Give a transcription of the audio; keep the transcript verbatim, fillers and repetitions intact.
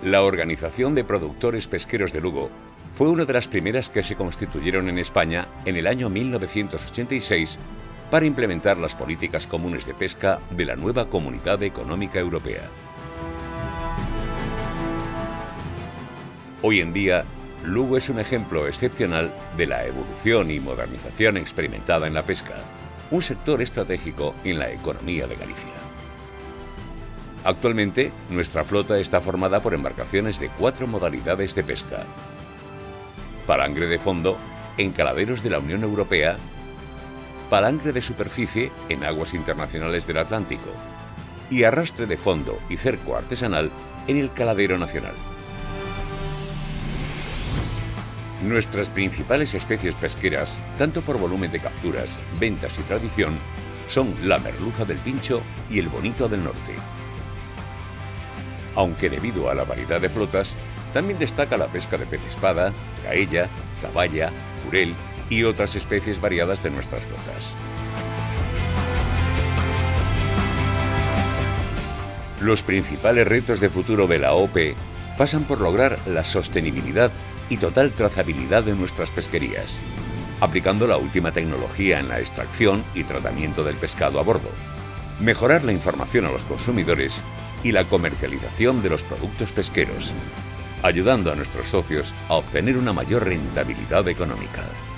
La Organización de Productores Pesqueros de Lugo fue una de las primeras que se constituyeron en España en el año mil novecientos ochenta y seis para implementar las políticas comunes de pesca de la nueva Comunidad Económica Europea. Hoy en día, Lugo es un ejemplo excepcional de la evolución y modernización experimentada en la pesca, un sector estratégico en la economía de Galicia. Actualmente, nuestra flota está formada por embarcaciones de cuatro modalidades de pesca: palangre de fondo en caladeros de la Unión Europea, palangre de superficie en aguas internacionales del Atlántico y arrastre de fondo y cerco artesanal en el caladero nacional. Nuestras principales especies pesqueras, tanto por volumen de capturas, ventas y tradición, son la merluza del Pincho y el bonito del norte. Aunque debido a la variedad de flotas, también destaca la pesca de pez espada, gaella, caballa, jurel y otras especies variadas de nuestras flotas. Los principales retos de futuro de la O P pasan por lograr la sostenibilidad y total trazabilidad de nuestras pesquerías, aplicando la última tecnología en la extracción y tratamiento del pescado a bordo, mejorar la información a los consumidores y la comercialización de los productos pesqueros, ayudando a nuestros socios a obtener una mayor rentabilidad económica.